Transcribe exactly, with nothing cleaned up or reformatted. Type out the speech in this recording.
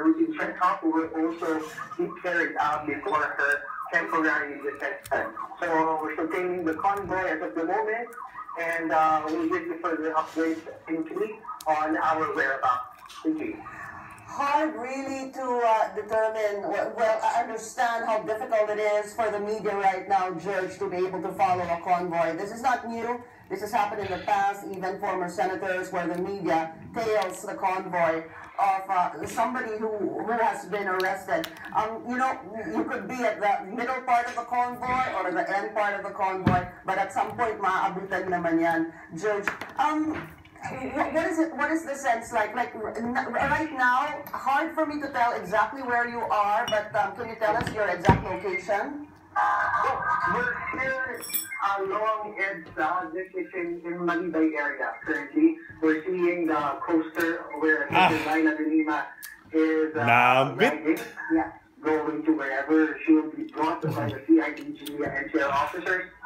routine checkup will also be carried out before her temporary detention. So we're sustaining the convoy as of the moment, and uh, we'll give you further updates immediately on our whereabouts. Thank you. Hard really to uh, determine, well, I understand how difficult it is for the media right now, George, to be able to follow a convoy. This is not new. This has happened in the past, even former senators, where the media tails the convoy of uh, somebody who, who has been arrested. Um, you know, you could be at the middle part of the convoy or the end part of the convoy, but at some point, maaabutan naman yan, George. Um, What is it? What is the sense like? Like right now, hard for me to tell exactly where you are, but um, can you tell us your exact location? Well, we're here along Ed's uh, this is in, in Malibay area currently. We're seeing the coaster where ah. Laila de Lima is uh, riding, yeah, going to wherever she will be brought by the C I D G and N C R officers.